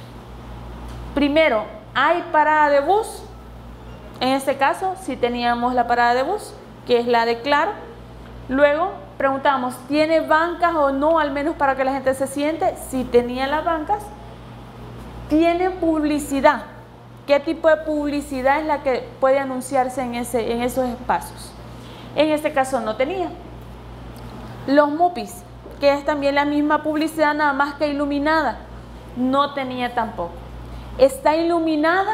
C: Primero, ¿hay parada de bus? En este caso, sí teníamos la parada de bus, que es la de Claro. Luego, preguntamos, ¿tiene bancas o no? Al menos para que la gente se siente. Sí tenía las bancas. ¿Tiene publicidad? ¿Qué tipo de publicidad es la que puede anunciarse en, ese, en esos espacios? En este caso no tenía. Los MUPIs, que es también la misma publicidad, nada más que iluminada, no tenía tampoco. ¿Está iluminada?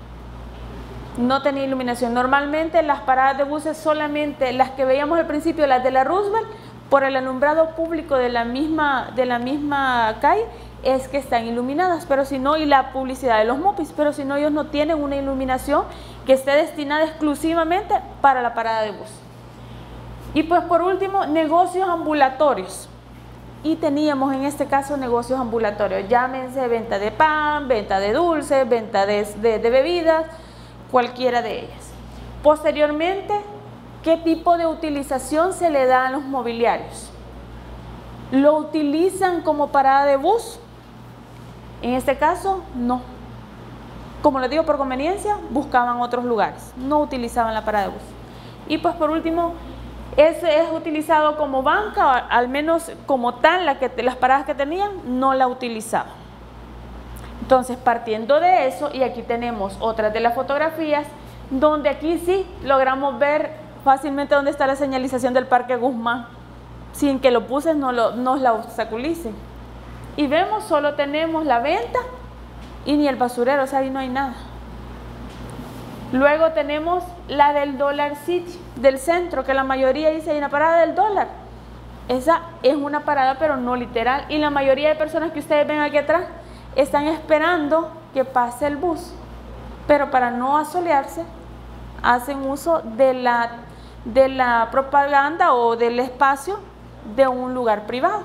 C: No tenía iluminación. Normalmente las paradas de buses, solamente las que veíamos al principio, las de la Roosevelt, por el alumbrado público de la misma, de la misma calle, es que están iluminadas, pero si no, y la publicidad de los MUPIs, pero si no, ellos no tienen una iluminación que esté destinada exclusivamente para la parada de bus. Y pues por último, negocios ambulatorios. Y teníamos en este caso negocios ambulatorios, llámense venta de pan, venta de dulces, venta de, de, de bebidas, cualquiera de ellas. Posteriormente, ¿qué tipo de utilización se le da a los mobiliarios? ¿Lo utilizan como parada de bus? En este caso, no. Como les digo, por conveniencia, buscaban otros lugares, no utilizaban la parada de bus. Y pues por último, ese es utilizado como banca, al menos como tal, la que, las paradas que tenían, no la utilizaban. Entonces, partiendo de eso, y aquí tenemos otras de las fotografías, donde aquí sí logramos ver fácilmente dónde está la señalización del Parque Guzmán, sin que los buses no lo, nos la obstaculicen. Y vemos, solo tenemos la venta y ni el basurero, o sea, ahí no hay nada. Luego tenemos la del Dollar City, del centro, que la mayoría dice, hay una parada del dólar. Esa es una parada, pero no literal. Y la mayoría de personas que ustedes ven aquí atrás están esperando que pase el bus. Pero para no asolearse, hacen uso de la, de la propaganda o del espacio de un lugar privado.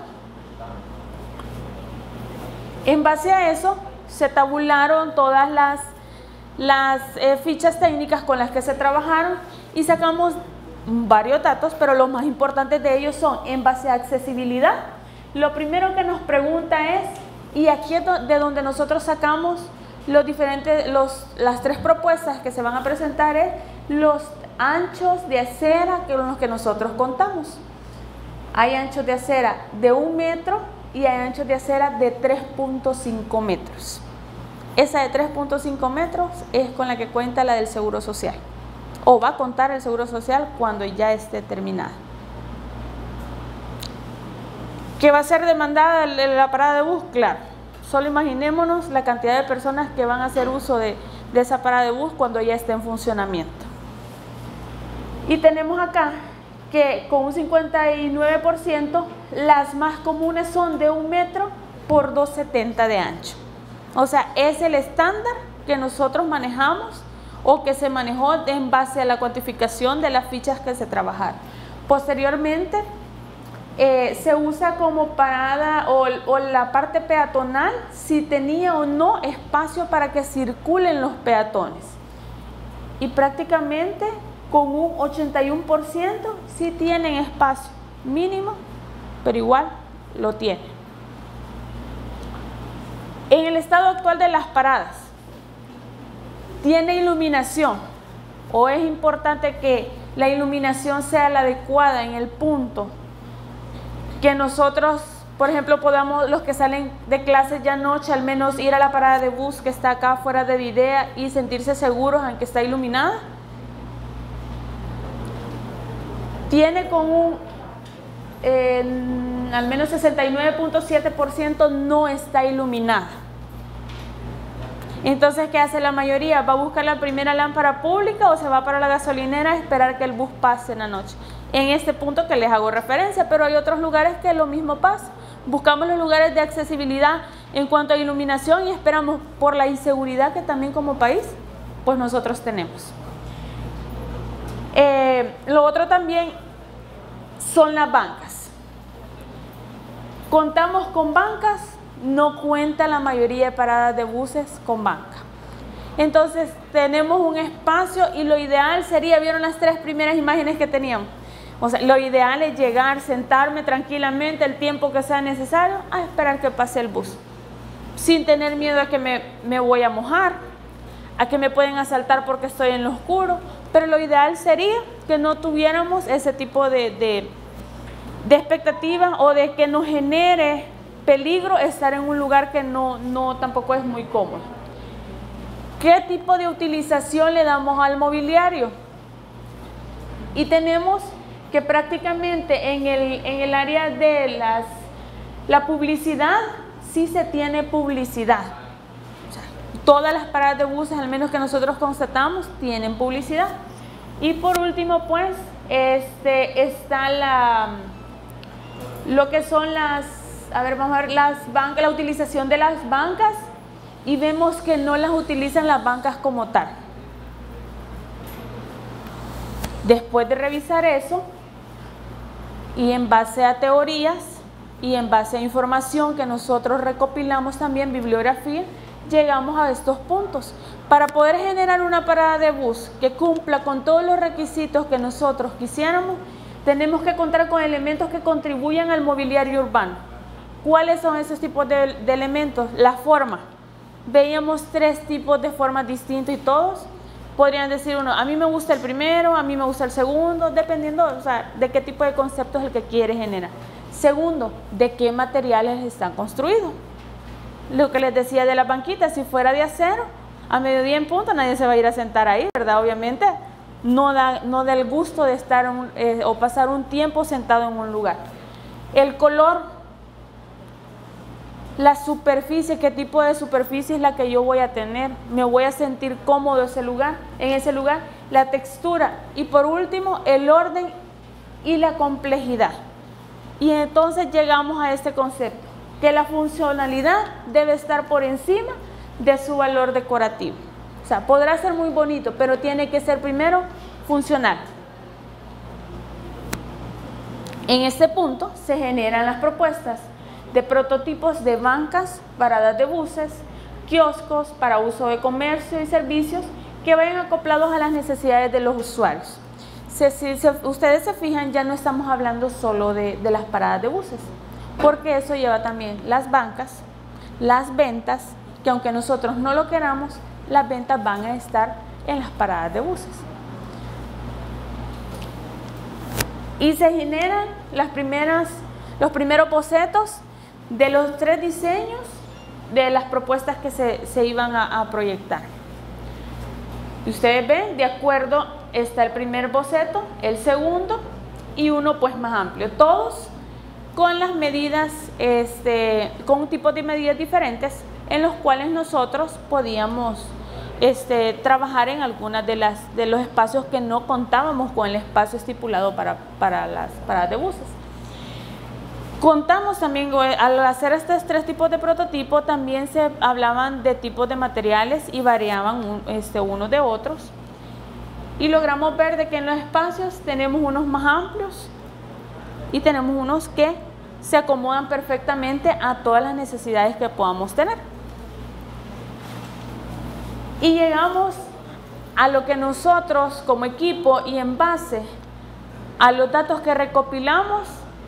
C: En base a eso, se tabularon todas las las eh, fichas técnicas con las que se trabajaron y sacamos varios datos, pero los más importantes de ellos son en base a accesibilidad. Lo primero que nos pregunta es, y aquí es de donde nosotros sacamos los diferentes, los, las tres propuestas que se van a presentar, es los anchos de acera con los que nosotros contamos. Hay anchos de acera de un metro y hay anchos de acera de tres punto cinco metros. Esa de tres punto cinco metros es con la que cuenta la del Seguro Social, o va a contar el Seguro Social cuando ya esté terminada. ¿Que va a ser demandada la parada de bus? Claro. Solo imaginémonos la cantidad de personas que van a hacer uso de, de esa parada de bus cuando ya esté en funcionamiento. Y tenemos acá que con un cincuenta y nueve por ciento las más comunes son de un metro por dos setenta de ancho. O sea, es el estándar que nosotros manejamos o que se manejó en base a la cuantificación de las fichas que se trabajaron. Posteriormente, eh, se usa como parada o, o la parte peatonal si tenía o no espacio para que circulen los peatones. Y prácticamente con un ochenta y uno por ciento sí tienen espacio mínimo, pero igual lo tienen. En el estado actual de las paradas, ¿tiene iluminación? ¿O es importante que la iluminación sea la adecuada en el punto? Que nosotros, por ejemplo, podamos, los que salen de clases ya anoche, al menos ir a la parada de bus que está acá fuera de Videa y sentirse seguros aunque está iluminada. Tiene con un eh, al menos sesenta y nueve punto siete por ciento no está iluminada. Entonces, ¿qué hace la mayoría? ¿Va a buscar la primera lámpara pública o se va para la gasolinera a esperar que el bus pase en la noche? En este punto que les hago referencia, pero hay otros lugares que lo mismo pasa. Buscamos los lugares de accesibilidad en cuanto a iluminación y esperamos por la inseguridad que también como país, pues nosotros tenemos. Eh, lo otro también son las bancas. Contamos con bancas, no cuenta la mayoría de paradas de buses con banca. Entonces tenemos un espacio y lo ideal sería, ¿vieron las tres primeras imágenes que teníamos? O sea, lo ideal es llegar, sentarme tranquilamente el tiempo que sea necesario a esperar que pase el bus, sin tener miedo a que me, me voy a mojar, a que me pueden asaltar porque estoy en lo oscuro. Pero lo ideal sería que no tuviéramos ese tipo de, de, de expectativa o de que nos genere peligro estar en un lugar que no, no tampoco es muy cómodo. ¿Qué tipo de utilización le damos al mobiliario? Y tenemos que prácticamente en el, en el área de las, la publicidad, sí se tiene publicidad. O sea, todas las paradas de buses, al menos que nosotros constatamos, tienen publicidad. Y por último, pues, este, está la, lo que son las, a ver, vamos a ver, las bancas, la utilización de las bancas, y vemos que no las utilizan las bancas como tal. Después de revisar eso, y en base a teorías y en base a información que nosotros recopilamos también, bibliografía, llegamos a estos puntos. Para poder generar una parada de bus que cumpla con todos los requisitos que nosotros quisiéramos, tenemos que contar con elementos que contribuyan al mobiliario urbano. ¿Cuáles son esos tipos de, de elementos? La forma. Veíamos tres tipos de formas distintas y todos podrían decir uno, a mí me gusta el primero, a mí me gusta el segundo, dependiendo, o sea, de qué tipo de concepto es el que quiere generar. Segundo, de qué materiales están construidos. Lo que les decía de las banquitas, si fuera de acero, a mediodía en punto nadie se va a ir a sentar ahí, ¿verdad? Obviamente no da, no da el gusto de estar un, eh, o pasar un tiempo sentado en un lugar. El color, la superficie, qué tipo de superficie es la que yo voy a tener, me voy a sentir cómodo en ese lugar, en ese lugar, la textura y por último el orden y la complejidad. Y entonces llegamos a este concepto, que la funcionalidad debe estar por encima de su valor decorativo. O sea, podrá ser muy bonito, pero tiene que ser primero funcional. En este punto se generan las propuestas de prototipos de bancas, paradas de buses, kioscos para uso de comercio y servicios que vayan acoplados a las necesidades de los usuarios. Si, si, si ustedes se fijan, ya no estamos hablando solo de, de las paradas de buses, porque eso lleva también las bancas, las ventas, que aunque nosotros no lo queramos, las ventas van a estar en las paradas de buses. Y se generan las primeras, los primeros bocetos de los tres diseños de las propuestas que se, se iban a, a proyectar. Y ustedes ven, de acuerdo, está el primer boceto, el segundo y uno pues más amplio. Todos con las medidas, este, con tipos de medidas diferentes en los cuales nosotros podíamos este, trabajar en algunas de, las, de los espacios que no contábamos con el espacio estipulado para, para las paradas de buses. Contamos también, al hacer estos tres tipos de prototipos, también se hablaban de tipos de materiales y variaban un, este, unos de otros. Y logramos ver de que en los espacios tenemos unos más amplios y tenemos unos que se acomodan perfectamente a todas las necesidades que podamos tener. Y llegamos a lo que nosotros como equipo y en base a los datos que recopilamos,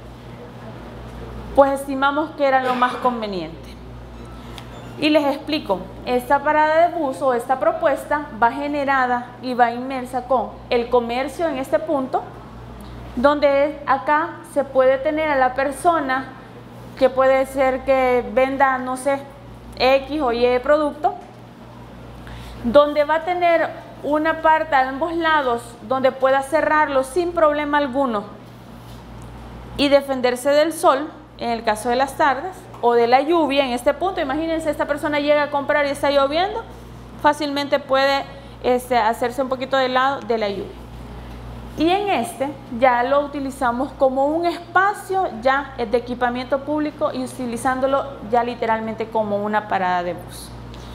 C: pues estimamos que era lo más conveniente. Y les explico, esta parada de bus o esta propuesta va generada y va inmersa con el comercio en este punto, donde acá se puede tener a la persona que puede ser que venda, no sé, X o Y producto, donde va a tener una parte a ambos lados donde pueda cerrarlo sin problema alguno. y defenderse del sol, en el caso de las tardes, o de la lluvia. En este punto, imagínense, esta persona llega a comprar y está lloviendo, fácilmente puede este, hacerse un poquito de lado de la lluvia. Y en este ya lo utilizamos como un espacio ya de equipamiento público y utilizándolo ya literalmente como una parada de bus.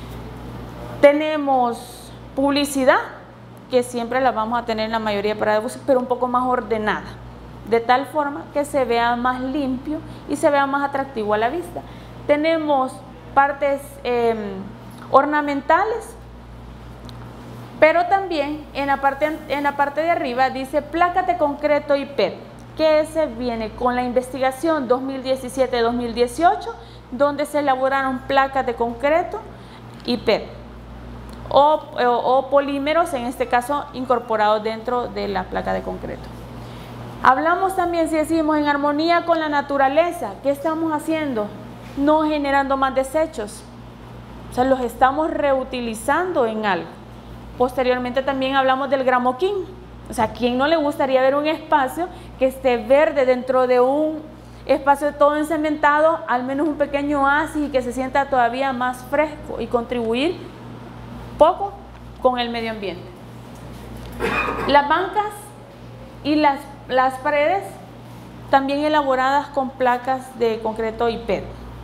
C: Tenemos publicidad, que siempre la vamos a tener en la mayoría de paradas de buses, pero un poco más ordenada, de tal forma que se vea más limpio y se vea más atractivo a la vista. Tenemos partes eh, ornamentales, pero también en la, parte, en la parte de arriba dice placas de concreto y P E T, que ese viene con la investigación dos mil diecisiete dos mil dieciocho, donde se elaboraron placas de concreto y P E T, o, o, o polímeros, en este caso incorporados dentro de la placa de concreto. Hablamos también, si decimos, en armonía con la naturaleza. ¿Qué estamos haciendo? No generando más desechos. O sea, los estamos reutilizando en algo. Posteriormente también hablamos del gramoquín. O sea, ¿a quién no le gustaría ver un espacio que esté verde dentro de un espacio todo encementado, al menos un pequeño oasis y que se sienta todavía más fresco y contribuir poco con el medio ambiente? Las bancas y las Las paredes también elaboradas con placas de concreto y P E T.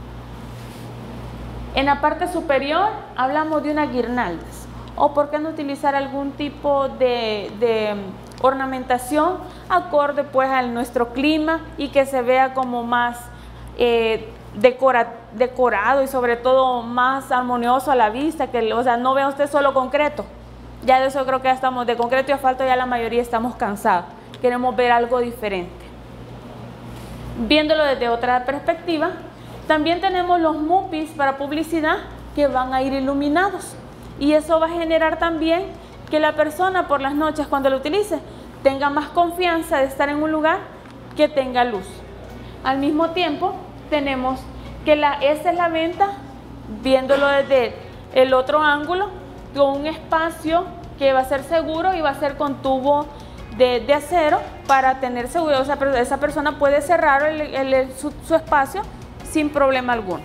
C: En la parte superior hablamos de unas guirnaldas, o por qué no utilizar algún tipo de, de ornamentación acorde pues a nuestro clima y que se vea como más eh, decora, decorado y sobre todo más armonioso a la vista, que o sea, no vea usted solo concreto. Ya de eso creo que ya estamos, de concreto y asfalto ya la mayoría estamos cansados. Queremos ver algo diferente. Viéndolo desde otra perspectiva, también tenemos los mupis para publicidad que van a ir iluminados, y eso va a generar también que la persona por las noches cuando lo utilice tenga más confianza de estar en un lugar que tenga luz. Al mismo tiempo tenemos que la, esa es la venta, viéndolo desde el otro ángulo, con un espacio que va a ser seguro y va a ser con tubo De, de acero para tener seguridad. O sea, esa persona puede cerrar el, el, el, su, su espacio sin problema alguno.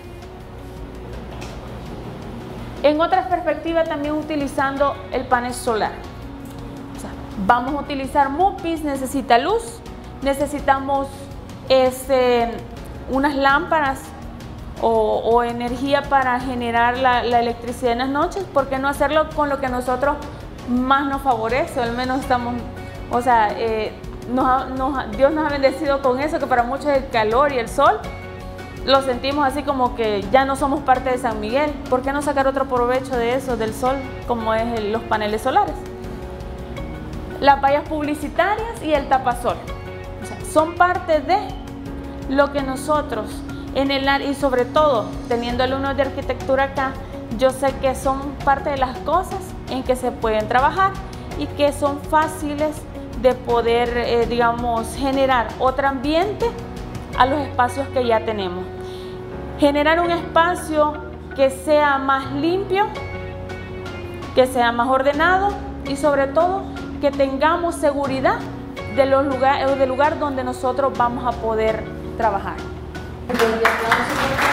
C: En otras perspectivas también utilizando el panel solar. O sea, vamos a utilizar mupis, necesita luz, necesitamos este, unas lámparas o, o energía para generar la, la electricidad en las noches. ¿Por qué no hacerlo con lo que a nosotros más nos favorece? O al menos estamos... O sea, eh, nos, nos, Dios nos ha bendecido con eso, que para muchos el calor y el sol lo sentimos así como que ya no somos parte de San Miguel. ¿Por qué no sacar otro provecho de eso, del sol, como es el, los paneles solares? Las vallas publicitarias y el tapasol. O sea, son parte de lo que nosotros en el área, y sobre todo teniendo alumnos de arquitectura acá, yo sé que son parte de las cosas en que se pueden trabajar y que son fáciles de poder, eh, digamos, generar otro ambiente a los espacios que ya tenemos. Generar un espacio que sea más limpio, que sea más ordenado y sobre todo que tengamos seguridad de los lugares, del lugar donde nosotros vamos a poder trabajar.